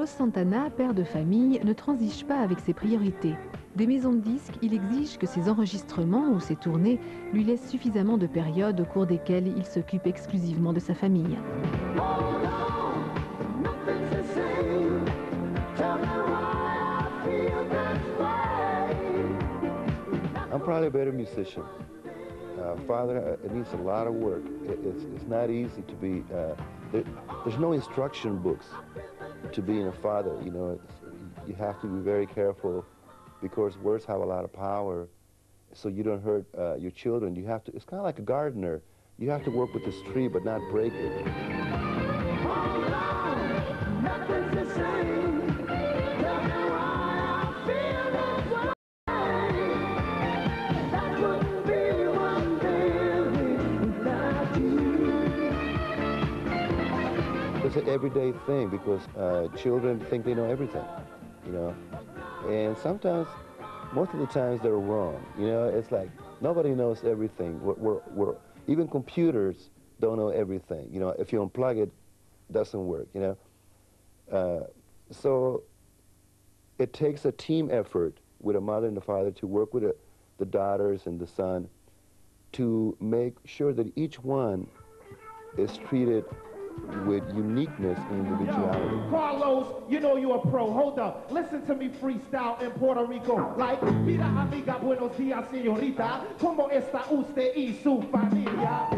Carlos Santana, père de famille, ne transige pas avec ses priorités. Des maisons de disques, il exige que ses enregistrements ou ses tournées lui laissent suffisamment de périodes au cours desquelles il s'occupe exclusivement de sa famille. I'm probably a better musician. Father, it needs a lot of work. It's not easy to be, there's no instruction books to being a father, you know. You have to be very careful because words have a lot of power, so you don't hurt your children. You have to, it's kind of like a gardener. You have to work with this tree but not break it. It's an everyday thing because children think they know everything, you know, and sometimes, most of the times they're wrong, you know. It's like nobody knows everything. Even computers don't know everything, you know. If you unplug it, it doesn't work, you know. So it takes a team effort with a mother and the father to work with the daughters and the son to make sure that each one is treated with uniqueness and individuality. Yo, Carlos, you know you're a pro. Hold up. Listen to me freestyle in Puerto Rico. Like, mira amiga, buenos días, señorita. ¿Cómo está usted y su familia?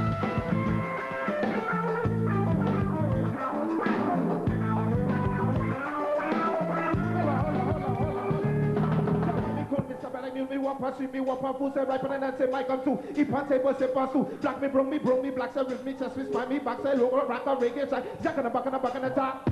Me wapa, see me wapa, who say right, and say my gun too. If I say what's a pasu, black me, bring me, black say with me, just with me, back say, look, rock, reggae, jack on the back on the top.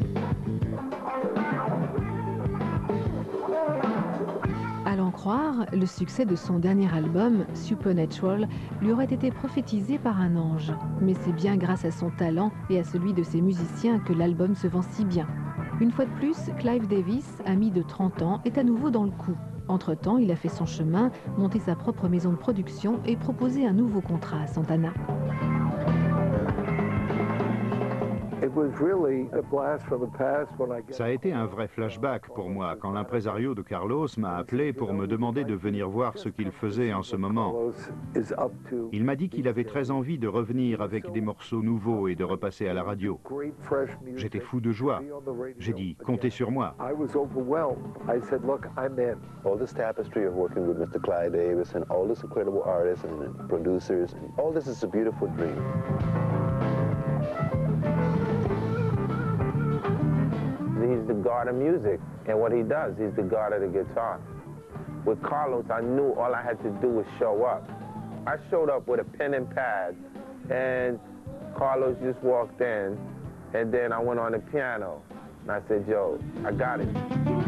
À l'en croire, le succès de son dernier album, Supernatural, lui aurait été prophétisé par un ange. Mais c'est bien grâce à son talent et à celui de ses musiciens que l'album se vend si bien. Une fois de plus, Clive Davis, ami de 30 ans, est à nouveau dans le coup. Entre-temps, il a fait son chemin, monté sa propre maison de production et proposé un nouveau contrat à Santana. Ça a été un vrai flashback pour moi quand l'impresario de Carlos m'a appelé pour me demander de venir voir ce qu'il faisait en ce moment. Il m'a dit qu'il avait très envie de revenir avec des morceaux nouveaux et de repasser à la radio. J'étais fou de joie. J'ai dit, comptez sur moi. All this tapestry of working with Mr. Clive Davis and all these incredible artists and producers, and all this is a beautiful dream. He's the god of music, and what he does, he's the god of the guitar. With Carlos, I knew all I had to do was show up. I showed up with a pen and pad, and Carlos just walked in, and then I went on the piano, and I said, yo, I got it.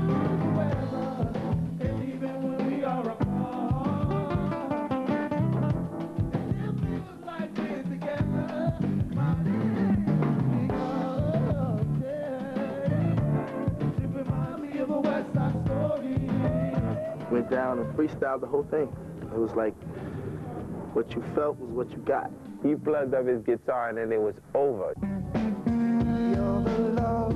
Went down and freestyled the whole thing. It was like, what you felt was what you got. He plugged up his guitar and then it was over. You're the love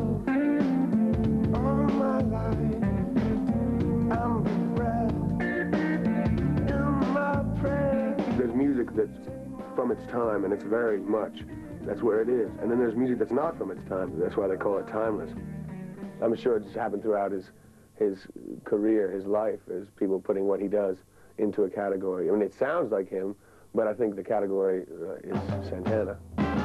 of my life. I'm the breath in my prayer. There's music that's from its time, and it's very much, that's where it is. And then there's music that's not from its time. That's why they call it timeless. I'm sure it's happened throughout his career, his life, as people putting what he does into a category. I mean, it sounds like him, but I think the category is Santana.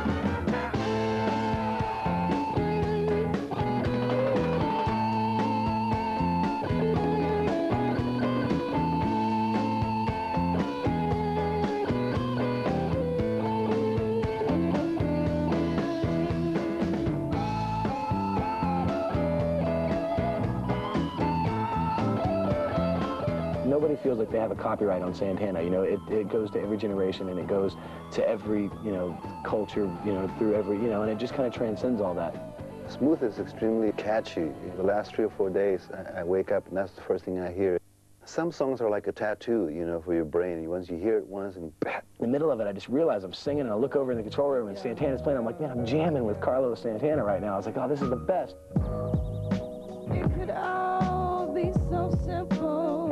Nobody feels like they have a copyright on Santana. You know, it goes to every generation, and it goes to every, you know, culture, you know, through every, you know, and it just kind of transcends all that. Smooth is extremely catchy. The last 3 or 4 days, I wake up and that's the first thing I hear. some songs are like a tattoo, you know, for your brain. Once you hear it once and in the middle of it, I just realized I'm singing and I look over in the control room and Santana's playing. I'm like, man, I'm jamming with Carlos Santana right now. I was like, oh, this is the best. It could all be so simple,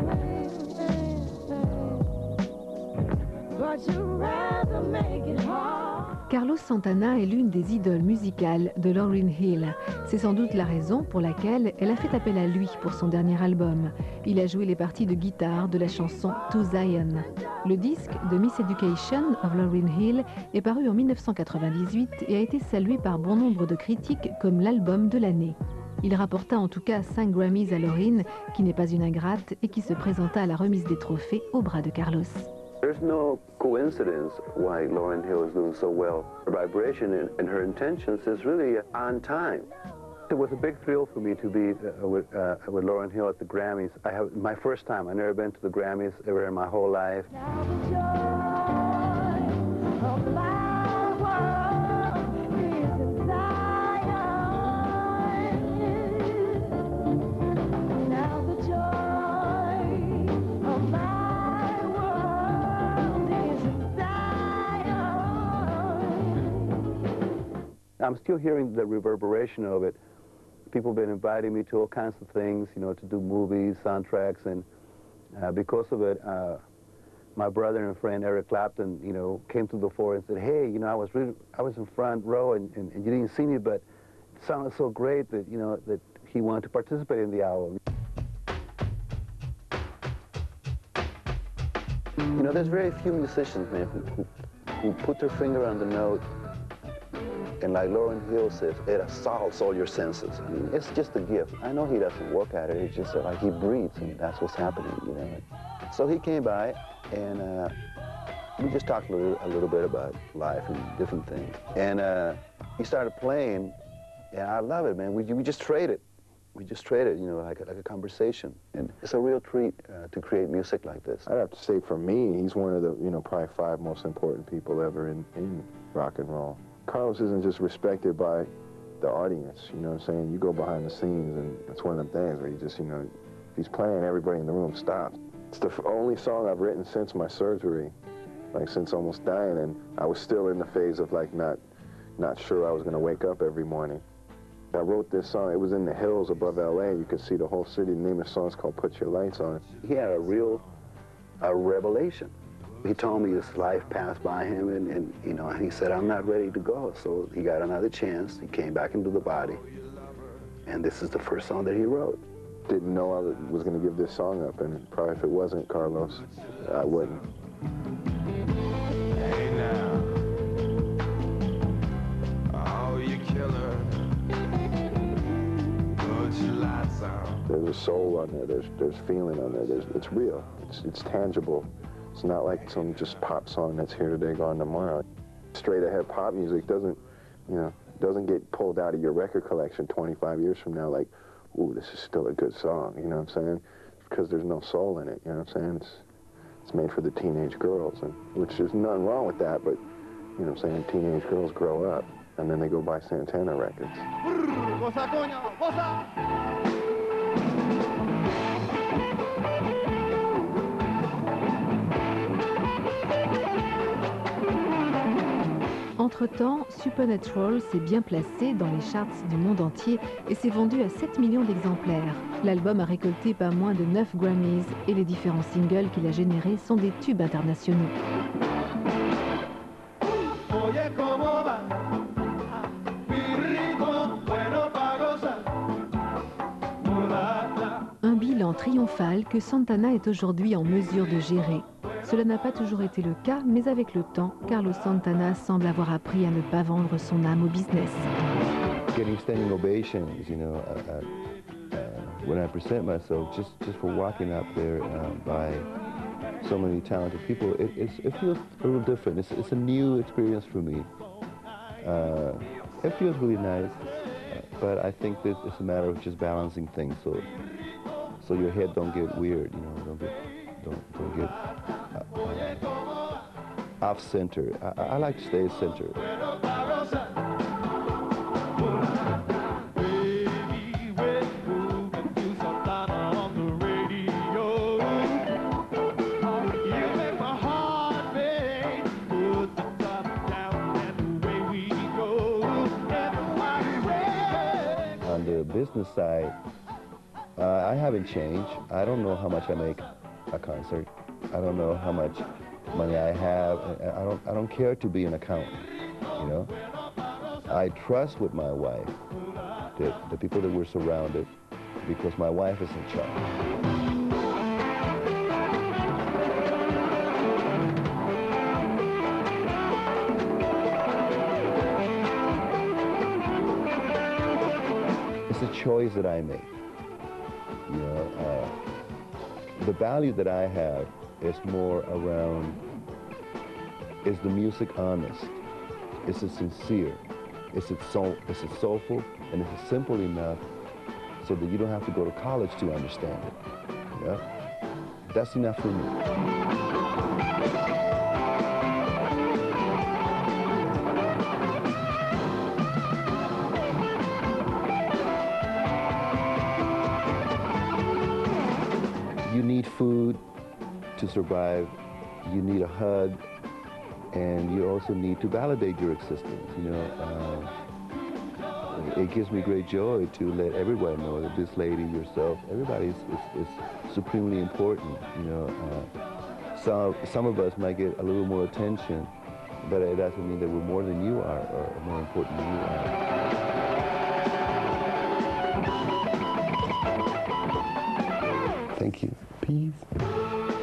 but you'd rather make it hard. Carlos Santana est l'une des idoles musicales de Lauryn Hill. C'est sans doute la raison pour laquelle elle a fait appel à lui pour son dernier album. Il a joué les parties de guitare de la chanson To Zion. Le disque de Miss Education of Lauryn Hill est paru en 1998 et a été salué par bon nombre de critiques comme l'album de l'année. Il rapporta en tout cas 5 Grammys à Lauryn, qui n'est pas une ingrate et qui se présenta à la remise des trophées au bras de Carlos. there's no coincidence why Lauryn Hill is doing so well. Her vibration and her intentions is really on time. It was a big thrill for me to be with Lauryn Hill at the Grammys. My first time. I've never been to the Grammys ever in my whole life. I'm still hearing the reverberation of it. People have been inviting me to all kinds of things, you know, to do movies, soundtracks, and because of it, my brother and friend Eric Clapton, you know, came to the fore and said, "Hey, you know, I was in front row and you didn't see me, but it sounded so great that, you know, that he wanted to participate in the album." You know, there's very few musicians, man, who put their finger on the note. And like Lauryn Hill says, it assaults all your senses. I mean, it's just a gift. I know he doesn't work at it. It's just like he breathes, and that's what's happening, you know. So he came by, and we just talked a little bit about life and different things. And he started playing, and I love it, man. We just traded. We just traded, you know, like a conversation. And it's a real treat to create music like this. I'd have to say, for me, he's one of the, you know, probably 5 most important people ever in rock and roll. Carlos isn't just respected by the audience, you know what I'm saying? You go behind the scenes, and it's one of them things where you just, you know, if he's playing, everybody in the room stops. It's the only song I've written since my surgery, like since almost dying, and I was still in the phase of like not sure I was gonna wake up every morning. I wrote this song, it was in the hills above LA, you could see the whole city. The name of the song is called Put Your Lights On. He had a real revelation. He told me his life passed by him, and you know, and he said, "I'm not ready to go." So he got another chance. He came back into the body, and this is the first song that he wrote. Didn't know I was going to give this song up, and probably if it wasn't Carlos, I wouldn't. Hey now, oh, you killer, put your lights on. There's a soul on there. There's feeling on there. It's real. It's tangible. It's not like some just pop song that's here today, gone tomorrow. Straight ahead pop music doesn't get pulled out of your record collection 25 years from now like, ooh, this is still a good song, you know what I'm saying? Because there's no soul in it, you know what I'm saying? It's made for the teenage girls, and which there's nothing wrong with that, but, you know what I'm saying, teenage girls grow up, and then they go buy Santana records. Entre-temps, Supernatural s'est bien placé dans les charts du monde entier et s'est vendu à 7 millions d'exemplaires. L'album a récolté pas moins de 9 Grammys et les différents singles qu'il a générés sont des tubes internationaux. Un bilan triomphal que Santana est aujourd'hui en mesure de gérer. Cela n'a pas toujours été le cas, mais avec le temps, Carlos Santana semble avoir appris à ne pas vendre son âme au business. Getting standing ovations, you know, when I present myself, just for walking up there by so many talented people, it feels a little different. It's a new experience for me. It feels really nice, but I think that it's a matter of just balancing things, so your head don't get weird, you know, don't get off center. I like to stay center. business side, I haven't changed. I don't know how much I make a concert. I don't know how much money I have. I don't care to be an accountant, you know. I trust with my wife, the people that we're surrounded, because my wife is in charge. It's a choice that I make. You know, the value that I have is more around, is the music honest? Is it sincere? Is it soulful? And is it simple enough so that you don't have to go to college to understand it? You know? That's enough for me. You need food to survive, you need a hug, and you also need to validate your existence, you know. It gives me great joy to let everybody know that this lady, yourself, everybody is supremely important, you know. Some of us might get a little more attention, but it doesn't mean that we're more than you are or more important than you are. Thank you. Peace.